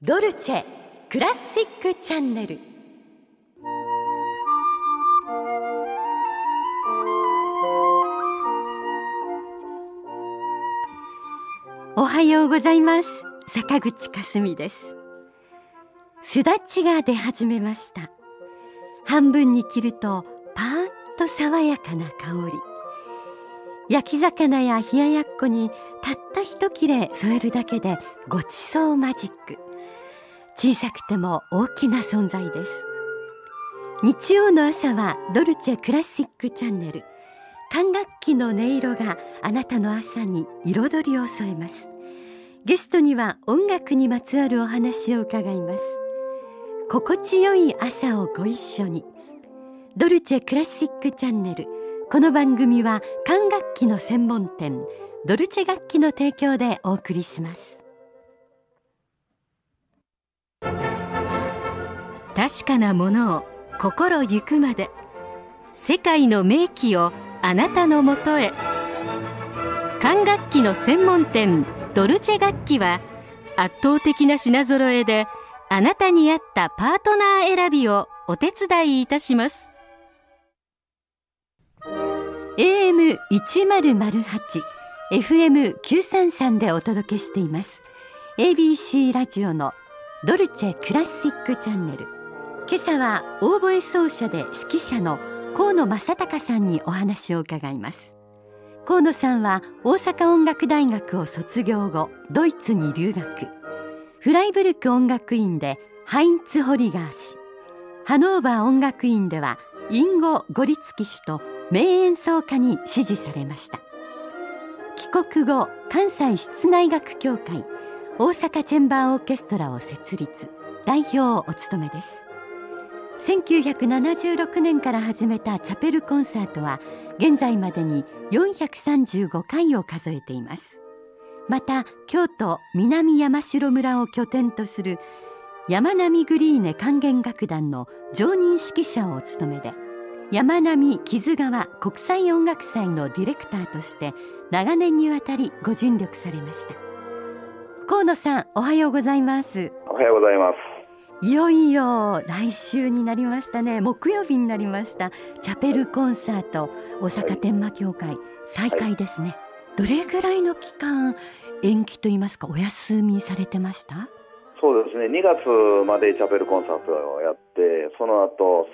ドルチェクラシックチャンネル。おはようございます。坂口かすみです。すだちが出始めました。半分に切るとパーッと爽やかな香り。焼き魚や冷ややっこにたった一切れ添えるだけでごちそうマジック。小さくても大きな存在です。日曜の朝はドルチェクラシックチャンネル。管楽器の音色があなたの朝に彩りを添えます。ゲストには音楽にまつわるお話を伺います。心地よい朝をご一緒に。ドルチェクラシックチャンネル。この番組は管楽器の専門店ドルチェ楽器の提供でお送りします。 確かなものを心ゆくまで、世界の名器をあなたのもとへ。管楽器の専門店ドルチェ楽器は圧倒的な品揃えで、あなたに合ったパートナー選びをお手伝いいたします。 AM1008 FM933 でお届けしています ABC ラジオのドルチェクラシックチャンネル。今朝はオーボエ奏者で指揮者の河野正隆さんにお話を伺います。河野さんは大阪音楽大学を卒業後ドイツに留学。フライブルク音楽院でハインツ・ホリガー氏、ハノーバー音楽院ではインゴ・ゴリツキ氏と名演奏家に支持されました。帰国後、関西室内楽協会大阪チェンバーオーケストラを設立、代表をお務めです。1976年から始めたチャペルコンサートは現在までに435回を数えています。また京都南山城村を拠点とする山並グリーネ管弦楽団の常任指揮者をお務めで、山並木津川国際音楽祭のディレクターとして長年にわたりご尽力されました。河野さん、おはようございます。 おはようございます。 いよいよ来週になりましたね。木曜日になりました。チャペルコンサート大阪天満協会、再開ですね。どれぐらいの期間延期といいますかお休みされてました？ そうですね、2月までチャペルコンサートをやって、その後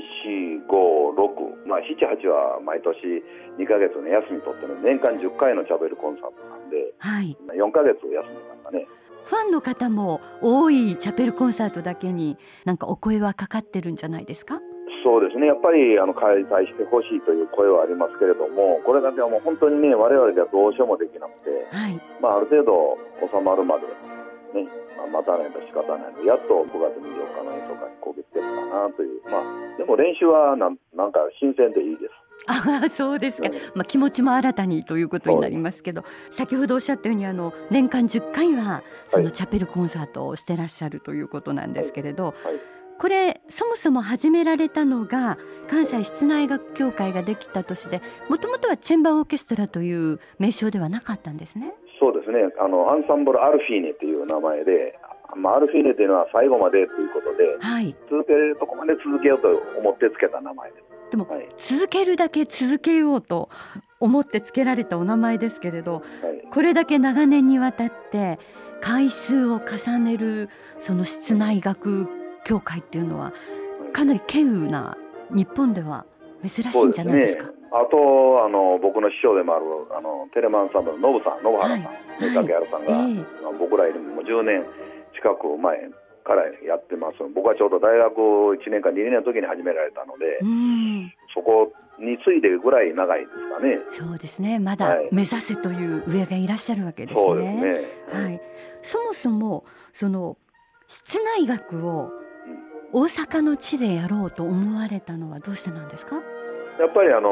3、4、5、6、7、8は毎年2ヶ月の休み取ってる年間10回のチャペルコンサートなんで、はい、4ヶ月休みましたね。 ファンの方も多いチャペルコンサートだけになんかお声はかかってるんじゃないですか？ そうですね、やっぱり開催してほしいという声はありますけれども、これだけはもう本当にね、我々ではどうしようもできなくて、はい、ある程度収まるまでね、待たないと仕方ないので、やっと9月24日の演奏会にこぎつけたかなという、でも練習はなんか新鮮でいいです。 あ、そうですか、気持ちも新たにということになりますけど、先ほどおっしゃったように年間10回はそのチャペルコンサートをしてらっしゃるということなんですけれど、これそもそも始められたのが関西室内楽協会ができた年で、もともとはチェンバーオーケストラという名称ではなかったんですね。 そうですね、アンサンブルアルフィーネという名前で、アルフィーネというのは最後までということで、はい、続けるとこまで続けようと思ってつけた名前です。 でも、続けるだけ続けようと思ってつけられたお名前ですけれど、これだけ長年にわたって回数を重ねるその室内楽協会っていうのはかなり稀有な、日本では珍しいんじゃないですか？ あと僕の師匠でもあるテレマンサンブルのノブ原さん、竹原さんが、僕らよりも10年近く前からやってます。僕はちょうど大学1年か2年の時に始められたので、そこに次いでぐらい長いですかね。 そうですね、まだ目指せという上がいらっしゃるわけですね。 そうですね、 はい、そもそもその室内楽を大阪の地でやろうと思われたのはどうしてなんですか？ やっぱり信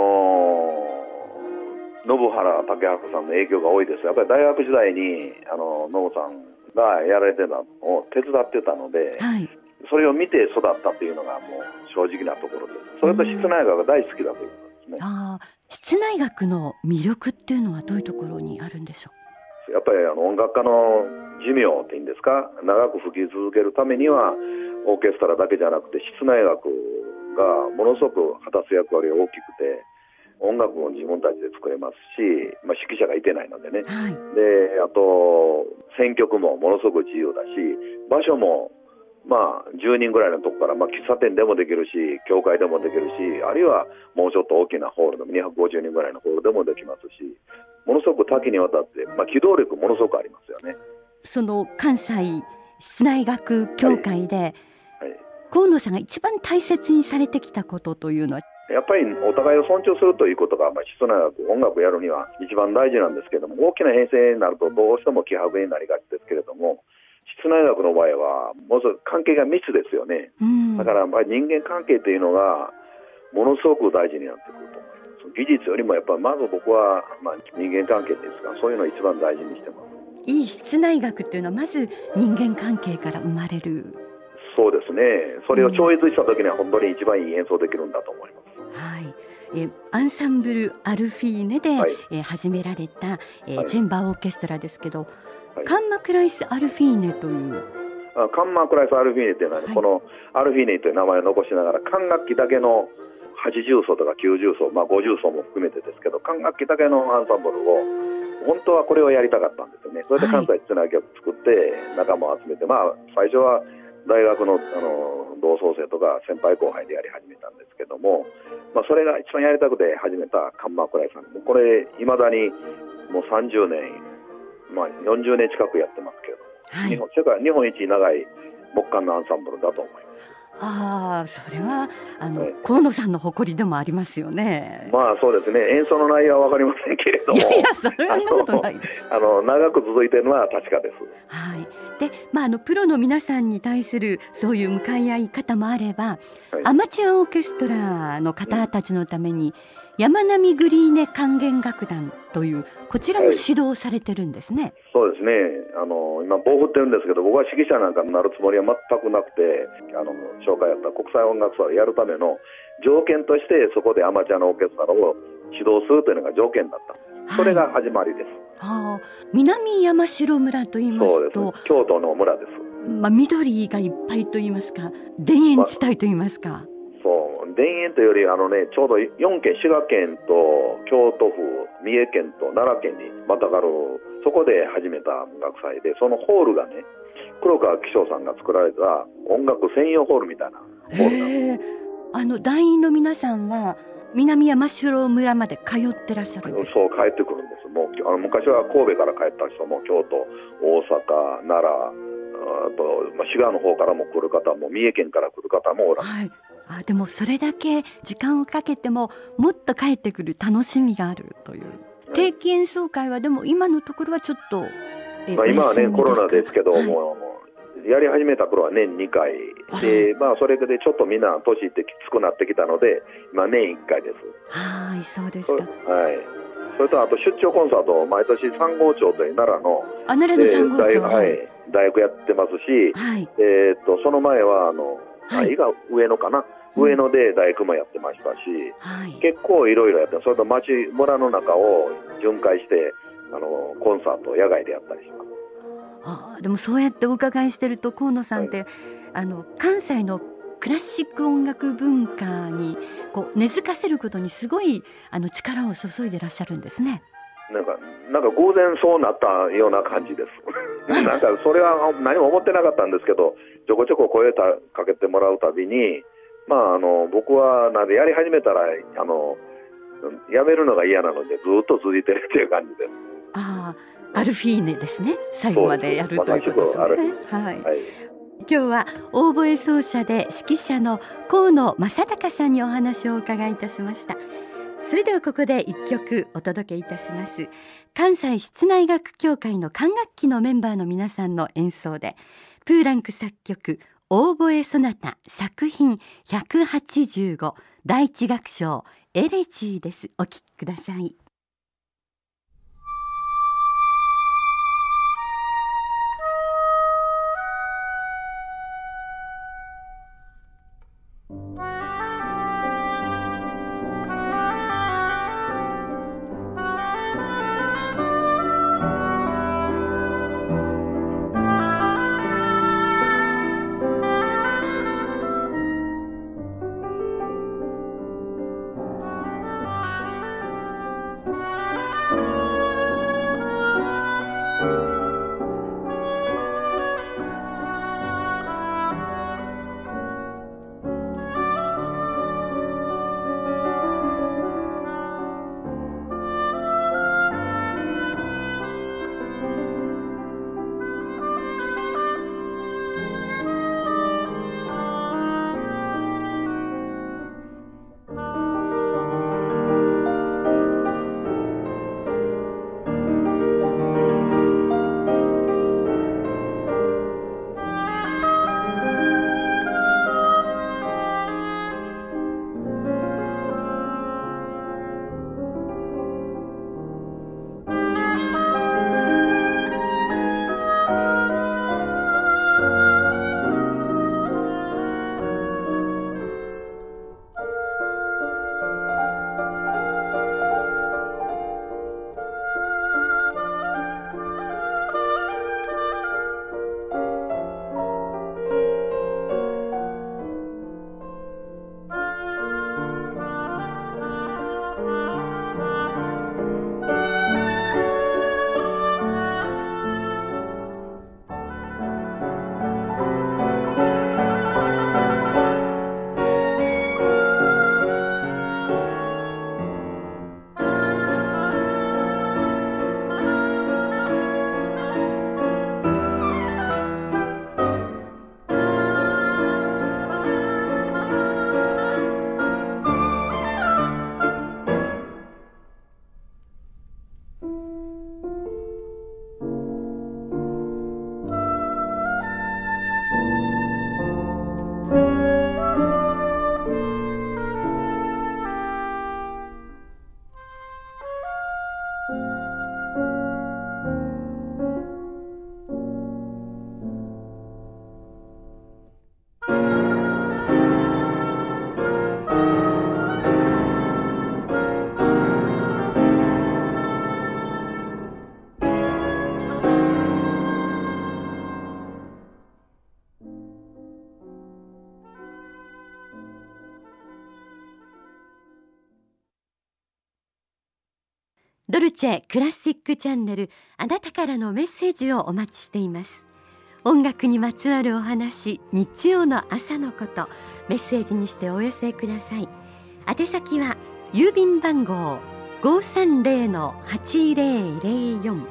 原竹原さんの影響が多いです。やっぱり大学時代に信さんがやられてたのを手伝ってたので、はい、それを見て育ったというのがもう正直なところです。それと室内楽が大好きだということですね。 室内楽の魅力っていうのはどういうところにあるんでしょう？ やっぱり音楽家の寿命っていうんですか、長く吹き続けるためにはオーケストラだけじゃなくて室内楽がものすごく果たす役割が大きくて、音楽も自分たちで作れますし、指揮者がいてないのでね、 はい、 であと選曲もものすごく自由だし、場所も10人ぐらいのとこから、喫茶店でもできるし、教会でもできるし、あるいはもうちょっと大きなホールでも250人ぐらいのホールでもできますし、ものすごく多岐にわたって、機動力ものすごくありますよね。 その関西室内楽協会で、はい、河野さんが一番大切にされてきたことというのは、 やっぱりお互いを尊重するということが、室内楽音楽をやるには一番大事なんですけども、大きな編成になるとどうしても希薄になりがちですけれども、室内楽の場合はものすごく関係が密ですよね。だから人間関係というのがものすごく大事になってくると思います。技術よりもやっぱりまず僕は、人間関係ですが、そういうのを一番大事にしてます。 いい室内楽っていうのはまず人間関係から生まれる。 そうですね。それを超越した時には本当に一番いい演奏できるんだと思います。 はい、アンサンブルアルフィーネで、はい、始められた、チェンバーオーケストラですけど、はい、カンマクライスアルフィーネというカンマクライスアルフィーネというのは、このアルフィーネという名前を残しながら管楽器だけの80奏とか90奏、50奏も含めてですけど、管楽器だけのアンサンブルを本当はこれをやりたかったんですよね。それで関西室内楽作って仲間を集めて、最初は大学の、同窓生とか先輩後輩でやり始めたんですけども、それが一番やりたくて始めたカンマクライさん、これいまだにもう30年、40年近くやってますけれども、世界日本一長い木管のアンサンブルだと思います。 それは河野さんの誇りでもありますよね。 そうですね。演奏の内容は分かりませんけれども、 いやそれはそんなことないです。 長く続いているのは確かです。 はい。で、プロの皆さんに対するそういう向かい合い方もあれば、アマチュアオーケストラの方たちのために、山並グリーネ管弦楽団というこちらも指導されてるんですね。 そうですね。今棒振ってるんですけど、僕は指揮者なんかになるつもりは全くなくて、紹介やった国際音楽祭をやるための条件として、そこでアマチュアのオーケストラを指導するというのが条件だったんです。それが始まりです。 南山城村と言いますと、 そうです。京都の村です。 緑がいっぱいと言いますか、田園地帯と言いますか。 田園というよりちょうど4県、滋賀県と京都府、三重県と奈良県にまたがる、そこで始めた音楽祭で、そのホールがね、黒川紀章さんが作られた音楽専用ホールみたいなホールなんです。 団員の皆さんは南山城村まで通ってらっしゃるんですか？ そう、帰ってくるんです。もう昔は神戸から帰った人も京都、大阪、奈良、あと滋賀の方からも来る方も、三重県から来る方もおられる。 でもそれだけ時間をかけてももっと帰ってくる楽しみがあるという、定期演奏会はでも今のところはちょっと、 今はねコロナですけど、もうやり始めた頃は年2回で、それでちょっとみんな年いってきつくなってきたので、今年1回です。 そうですか。 それとあと出張コンサートを毎年三郷町という奈良の三郷町、 大学やってますし、その前は上野かな、上野で大工もやってましたし、結構いろいろやって、それと村の中を巡回してコンサートを野外でやったりします。 でもそうやってお伺いしてると、河野さんって、関西のクラシック音楽文化に根付かせることにすごい力を注いでらっしゃるんですね。 なんか偶然そうなったような感じですなんかそれは何も思ってなかったんですけど、ちょこちょこ声かけてもらうたびに、僕はやり始めたらやめるのが嫌なのでずっと続いてるっていう感じです。 アルフィーネですね。最後までやるということですね。今日はオーボエ奏者で指揮者の河野正隆さんにお話をお伺いいたしました。それではここで一曲お届けいたします。関西室内楽協会の管楽器のメンバーの皆さんの演奏で、プーランク作曲オーボエソナタ作品185第一楽章エレジーです。お聴きください。 ドルチェクラシックチャンネル、あなたからのメッセージをお待ちしています。音楽にまつわるお話、日曜の朝のこと、メッセージにしてお寄せください。宛先は郵便番号 530-8004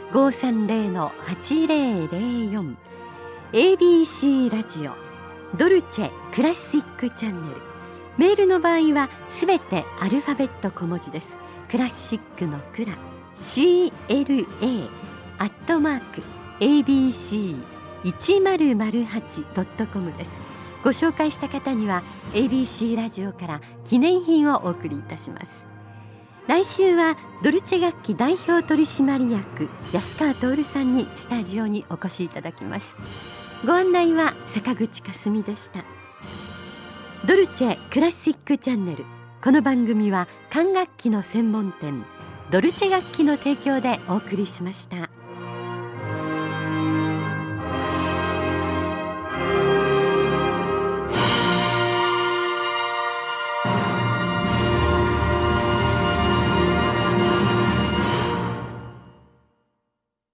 530-8004 ABC ラジオドルチェクラシックチャンネル。メールの場合はすべてアルファベット小文字です。クラシックのクラ CLA@abc1008.com です。ご紹介した方には ABC ラジオから記念品をお送りいたします。来週はドルチェ楽器代表取締役安川徹さんにスタジオにお越しいただきます。ご案内は坂口かすみでした。ドルチェクラシックチャンネル、この番組は管楽器の専門店ドルチェ楽器の提供でお送りしました。